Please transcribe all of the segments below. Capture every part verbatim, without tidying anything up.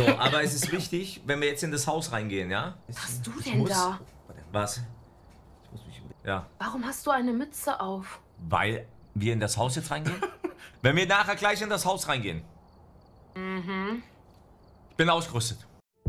So, aber es ist wichtig, wenn wir jetzt in das Haus reingehen, ja? Was hast du Ich denn muss, da? Was? Ich muss mich, ja. Warum hast du eine Mütze auf? Weil wir in das Haus jetzt reingehen? Wenn wir nachher gleich in das Haus reingehen. Mhm. Ich bin ausgerüstet.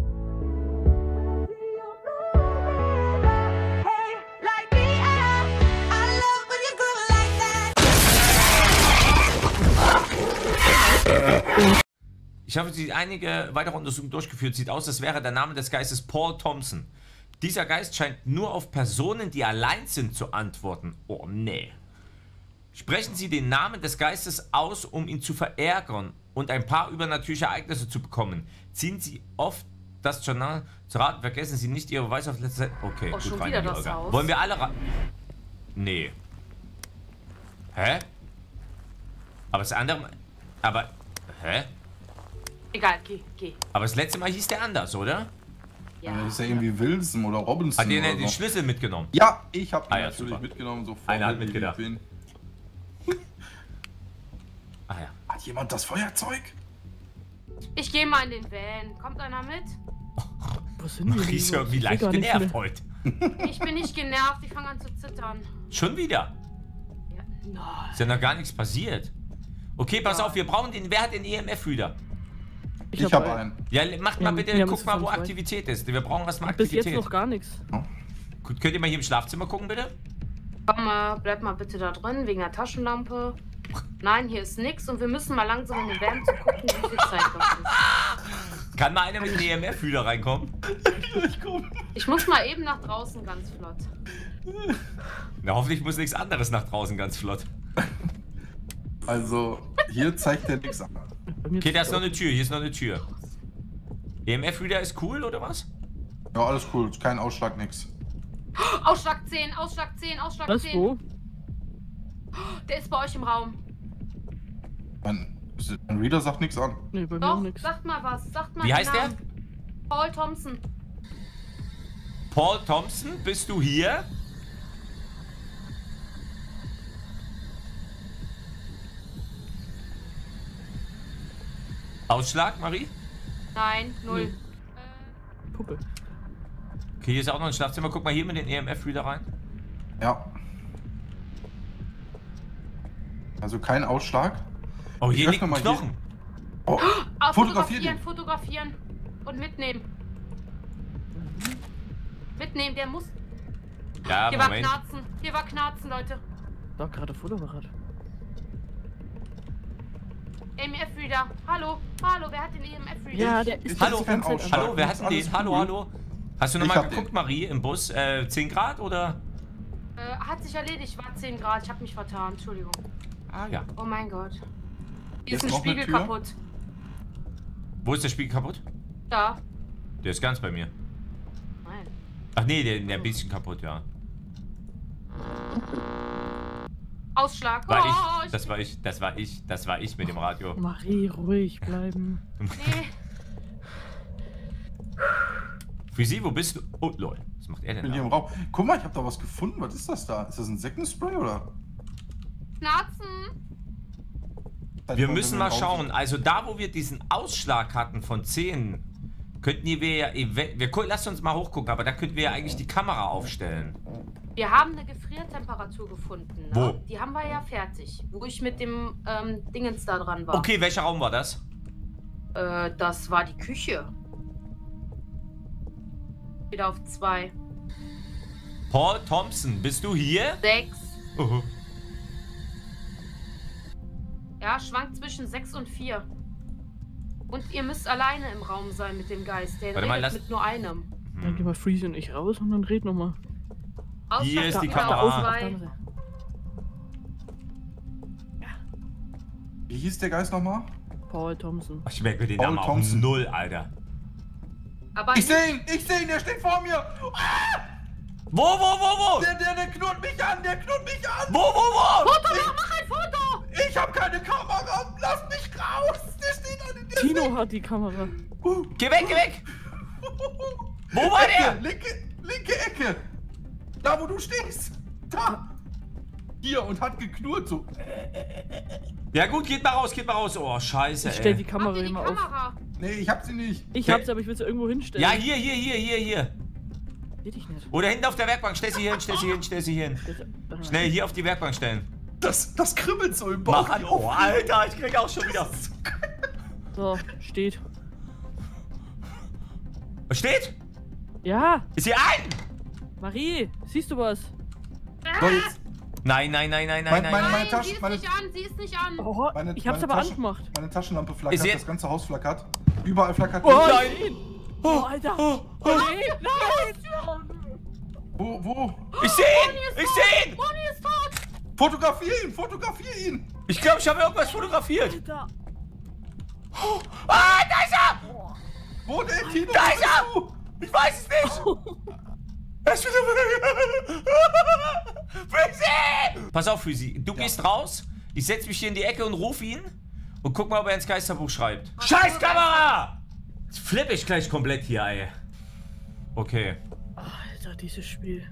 Ich habe sie einige weitere Untersuchungen durchgeführt. Sieht aus, als wäre der Name des Geistes Paul Thompson. Dieser Geist scheint nur auf Personen, die allein sind, zu antworten. Oh, nee. Sprechen Sie den Namen des Geistes aus, um ihn zu verärgern und ein paar übernatürliche Ereignisse zu bekommen. Ziehen Sie oft das Journal zu Rat. Vergessen Sie nicht Ihre Weise auf letzte Zeit. Okay, Oh, gut, schon rein wieder in die das Olga. Haus? Wollen wir alle rein? Nee. Hä? Aber das andere... Aber... Hä? Egal, geh, geh. Aber das letzte Mal hieß der anders, oder? Ja. Das ist ja irgendwie Wilson oder Robinson. Hat der oder den so. Schlüssel mitgenommen? Ja, ich habe ihn Ah, ja, natürlich super. mitgenommen. So Einer hat vorbildlich, mitgedacht. wie ich bin. Ah ja. Hat jemand das Feuerzeug? Ich gehe mal in den Van. Kommt einer mit? Was sind wir? Die ist irgendwie Ich seh leicht gar nichts genervt mehr. heute. Ich bin nicht genervt, ich fange an zu zittern. Schon wieder? Ja. Nein. Ist ja noch gar nichts passiert. Okay, pass Ja. auf, wir brauchen den. Wer hat den E M F-Reader? Ich, habe einen. Ja, macht mal Ja, bitte, wir haben guck es mal, von wo zwei. Aktivität ist. Wir brauchen erstmal Bis Aktivität. jetzt noch gar nichts. Gut, könnt ihr mal hier im Schlafzimmer gucken, bitte? Komm mal, bleib mal bitte da drin, wegen der Taschenlampe. Nein, hier ist nix und wir müssen mal langsam in den Van zu gucken, wie viel Zeit noch ist. Kann mal einer mit dem E M F-Reader reinkommen? Ich komm. Ich muss mal eben nach draußen ganz flott. Na, hoffentlich muss nichts anderes nach draußen ganz flott. Also, hier zeigt der nichts an. Bei mir Okay, da ist es noch eine Tür, hier ist noch eine Tür. E M F-Reader ist cool, oder was? Ja, alles cool. Kein Ausschlag, nix. Ausschlag zehn, Ausschlag zehn, Ausschlag Was, zehn. wo? Der ist bei euch im Raum. Mein, mein Reader sagt nichts an. Nee, bei mir auch Doch, nichts. sagt mal was, sagt mal Wie den heißt der? Namen. Paul Thompson. Paul Thompson, bist du hier? Ausschlag, Marie? Nein, null. Nee. Puppe. Okay, hier ist auch noch ein Schlafzimmer. Guck mal hier mit den E M F-Reader rein. Ja. Also kein Ausschlag. Oh, hier öffne liegt ein mal hier- Knochen. Oh, Ah, fotografier fotografieren, den. fotografieren. Und mitnehmen. Mitnehmen, der muss. Ja, Hier war Moment. Knarzen. Hier war Knarzen, Leute. Da gerade Fotoapparat. E M F-Reader. Hallo, hallo, wer hat den E M F-Reader? Ja, der ist Ich- Hallo, die ganze Zeit Ausschlag. am- Hallo, wer hat Ist denn alles den? Hallo, cool? hallo. Hast du Ich nochmal hab geguckt, den. Marie, im Bus? Äh, zehn Grad oder? Äh, hat sich erledigt, war zehn Grad. Ich habe mich vertan, Entschuldigung. Ah ja. Oh mein Gott. Hier Ist ist ein noch eine Spiegel Tür? kaputt. Wo ist der Spiegel kaputt? Da. Der ist ganz bei mir. Nein. Ach nee, der, der ein bisschen kaputt, ja. Ausschlag. War oh, ich, das war ich, das war ich, das war ich mit dem Radio. Marie, ruhig bleiben. Nee. Für sie, wo bist du? Oh, lol. Was macht er Ich denn bin hier im da? Raum. Guck mal, ich habe da was gefunden. Was ist das da? Ist das ein Sektenspray oder? Knarzen. Wir müssen mal schauen. Also da, wo wir diesen Ausschlag hatten von zehn, könnten wir ja... ev- Wir, gu- lasst uns mal hochgucken, aber da könnten wir ja eigentlich die Kamera aufstellen. Wir haben eine Gefriertemperatur gefunden. Ne? Wo? Die haben wir ja fertig. Wo ich mit dem ähm, Dingens da dran war. Okay, welcher Raum war das? Äh, das war die Küche. Wieder auf zwei. Paul Thompson, bist du hier? Sechs. Uhu. Ja, schwankt zwischen sechs und vier. Und ihr müsst alleine im Raum sein mit dem Geist. Der Warte mal, redet lass- mit nur einem. Dann gehen wir Freeze und ich raus und dann red nochmal. Hier ist die Ausschlag Kamera. auf Auf der zwei. anderen Seite. Wie hieß der Geist nochmal? Paul Thompson. Ich merke mir den Paul Namen auch Thompson. null, Alter. Aber Ich nicht- sehe ihn! Ich sehe ihn! Der steht vor mir! Ah! Wo, wo, wo, wo? Der, der, der knurrt mich an! Der knurrt mich an! Wo, wo, wo? Foto, mach, mach ein Foto! Ich habe keine Kamera! Lass mich raus! Der steht an der Tino hat die Kamera. Uh. Geh weg, geh weg! Wo war Ecke, der? Linke, linke Ecke! Da, wo du stehst! Da! Hier und hat geknurrt so. Ja gut, geht mal raus, geht mal raus. Oh, scheiße, Ich stell ey. die Mach Kamera dir die immer auf. Kamera. Nee, ich hab sie nicht. Ich hab's, aber ich will sie irgendwo hinstellen. Ja, hier, hier, hier, hier, hier. Seh dich nicht. Oder hinten auf der Werkbank. Stell sie hier hin, stell sie hin, stell sie hier hin. Das- Schnell hier auf die Werkbank stellen. Das, das kribbelt so im Bauch. Mach an. Oh, Alter, ich krieg auch schon wieder. So, steht. Was steht? Ja, Ist hier ein? Marie, siehst du was? So, jetzt, Nein, nein, nein, nein, nein, Mein- nein. meine- Nein, Tasche- sie ist meine- nicht an, sie ist nicht an. Oh, meine, ich hab's meine aber Taschen- angemacht. Meine Taschenlampe flackert, Ist sie- das ganze Haus flackert. Überall flackert. Oh, Nein. nein! Oh, Alter! Oh, nee, nein! Wo, wo? Ich seh ihn! Ich seh ihn! Moni ist tot. Fotografier ihn, fotografier ihn. Ich glaube, ich habe irgendwas fotografiert. Alter! Ah, da ist er! Wo denn, Tino? Da Wo ist bist er! du? Ich weiß es nicht! Er ist wieder Freezy! Pass auf, Freezy. Du gehst raus, ich setz mich hier in die Ecke und ruf ihn und guck mal, ob er ins Geisterbuch schreibt. Scheiß Kamera! Jetzt flipp ich gleich komplett hier, ey. Okay. Alter, dieses Spiel.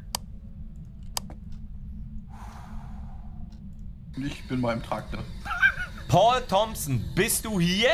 Ich bin mal im Traktor. Paul Thompson, bist du hier?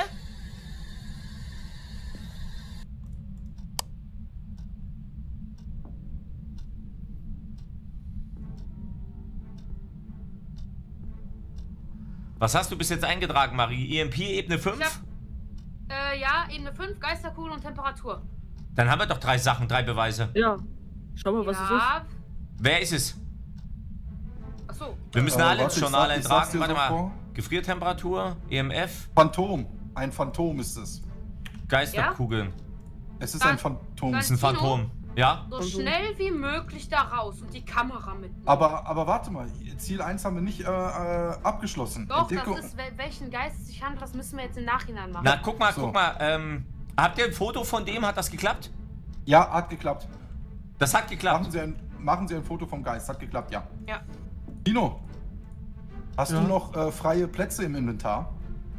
Was hast du bis jetzt eingetragen, Marie? E M P Ebene Ich fünf? hab, äh, ja, Ebene fünf, Geisterkugel und Temperatur. Dann haben wir doch drei Sachen, drei Beweise. Ja. Schau mal, was ja. Wer ist es? Achso. Wir müssen Äh, alle warte, ins ich Journal sag- ich sag's eintragen. dir Warte mal. sofort. Gefriertemperatur, E M F, Phantom. Ein Phantom ist es. Geisterkugeln. Es ist Dann- ein Phantom. dann- Das ist ein Phantom. Ja? So Und so. schnell wie möglich da raus und die Kamera mitnehmen. Aber, aber warte mal, Ziel eins haben wir nicht äh, äh, abgeschlossen. Doch, Entdeckung- das ist, wel- welchen Geist es sich handelt, das müssen wir jetzt im Nachhinein machen. Na, guck mal, So. guck mal. Ähm, habt ihr ein Foto von dem? Hat das geklappt? Ja, hat geklappt. Das hat Machen geklappt. Sie, ein, machen Sie ein Foto vom Geist. Hat geklappt, ja. Ja. Tino, hast Ja. du noch äh, freie Plätze im Inventar?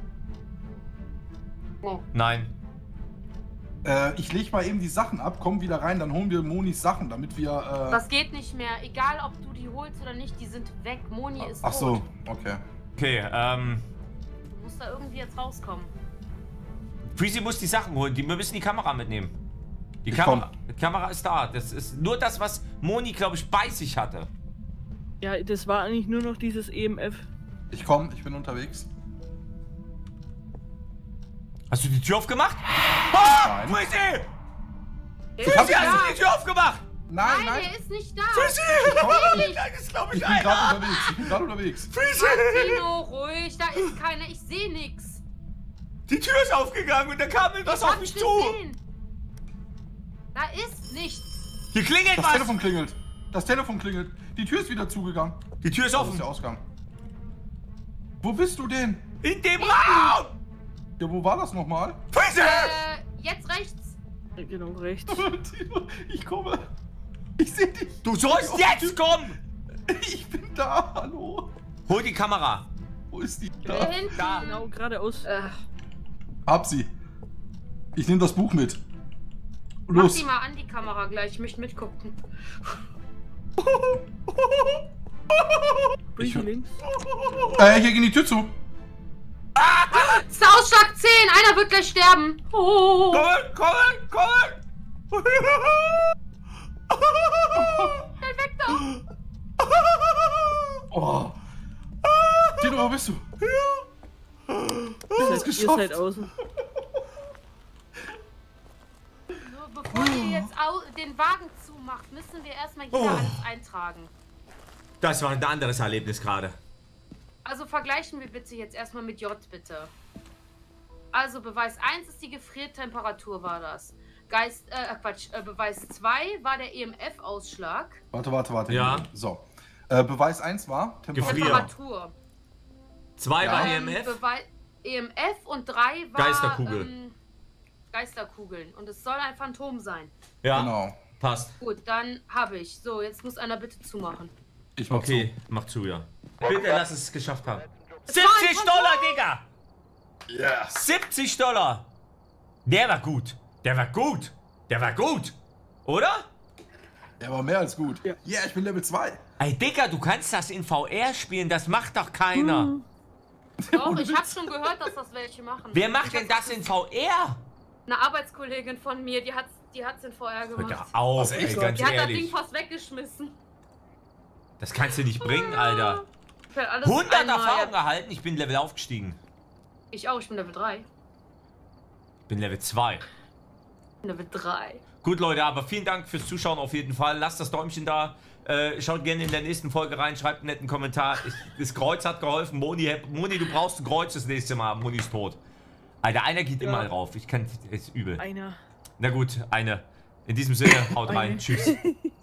Oh. Nein. Äh, ich leg mal eben die Sachen ab, komm wieder rein, dann holen wir Monis Sachen, damit wir... Äh, Das geht nicht mehr. Egal, ob du die holst oder nicht, die sind weg. Moni ist ach so, tot. okay. Okay, ähm. Du musst da irgendwie jetzt rauskommen. Freezy muss die Sachen holen. Die, wir müssen die Kamera mitnehmen. Die Ich Kamera, die Kamera ist da. Das ist nur das, was Moni, glaube ich, bei sich hatte. Ja, das war eigentlich nur noch dieses E M F. Ich komm, ich bin unterwegs. Hast du die Tür aufgemacht? Ah! Nein. Freezy! Der Freezy, ist hast da. du die Tür aufgemacht? Nein, Nein, nein, der ist nicht da. Freezy! nicht. Das ist, glaube ich ich, bin gerade einer. unterwegs, ich bin gerade unterwegs. Freezy! Tino, ruhig, da ist keiner. Ich sehe nichts. Die Tür ist aufgegangen und da kam etwas auf mich zu. Da ist nichts. Hier klingelt Das was. Telefon klingelt. Das Telefon klingelt. Die Tür ist wieder zugegangen. Die Tür ist Das ist offen. der Ausgang. Wo bist du denn? In dem Raum! Ja, wo war das nochmal? Freezy! Äh, jetzt rechts. Ja, genau, rechts. Tino, ich komme. Ich sehe dich. Du sollst jetzt kommen! Ich bin da, hallo. Hol die Kamera. Wo ist die? Da Da. hinten. Da. Genau, geradeaus. Äh, Hab sie. Ich nehme das Buch mit. mach Los. die mal an, die Kamera gleich. Ich möchte mitgucken. Ich- Freezy links. Äh, hier ging die Tür zu. Das ist der Ausschlag zehn. Einer wird gleich sterben. Oh. Kommen, kommen, kommen! Schnell weg da. Oh. Tino, wo bist du? Ihr seid, ihr seid außen. Nur bevor ihr jetzt au den Wagen zumacht, müssen wir erstmal hier Oh. alles eintragen. Das war ein anderes Erlebnis gerade. Also vergleichen wir bitte jetzt erstmal mit J, bitte. Also Beweis eins ist die Gefriertemperatur, war das. Geist, äh, Quatsch, äh, Beweis zwei war der E M F-Ausschlag. Warte, warte, warte. Ja. So. Äh, Beweis eins war Temperatur. Gefrier. Temperatur. Zwei Ja. war E Ähm, M F. Bewei E M F und drei war Geisterkugel. Ähm, Geisterkugeln. Und es soll ein Phantom sein. Ja, Genau. passt. Gut, dann habe ich. So, jetzt muss einer bitte zumachen. Ich mach Okay, mach zu, ja. Bitte lass es geschafft haben. war siebzig ein Dollar, Digga! zu. Yes. siebzig Dollar! Der war gut. Der war gut. Der war gut. Oder? Der war mehr als gut. Ja, Ja. yeah, ich bin Level zwei. Ey, Digga, du kannst das in V R spielen. Das macht doch keiner. Doch, ich habe schon gehört, dass das welche machen. Wer macht Ich denn hab- das in V R? Eine Arbeitskollegin von mir, die hat's, die hat's in Feuer Hör gemacht. da auf, Was, ey, echt? ganz Die hat das Ding ehrlich. fast weggeschmissen. Das kannst du nicht bringen, Alter. Für alles hundert einmal. Erfahrung erhalten, ich bin Level aufgestiegen. Ich auch, ich bin Level drei. Ich bin Level zwei. Level drei. Gut, Leute, aber vielen Dank fürs Zuschauen auf jeden Fall. Lasst das Däumchen da. Äh, schaut gerne in der nächsten Folge rein. Schreibt einen netten Kommentar. Ich, das Kreuz hat geholfen. Moni, Moni, du brauchst ein Kreuz das nächste Mal. Moni ist tot. Alter, einer geht Ja. immer drauf. Ich kann, ist übel. Einer. Na gut, eine. In diesem Sinne, haut rein. Eine. Tschüss.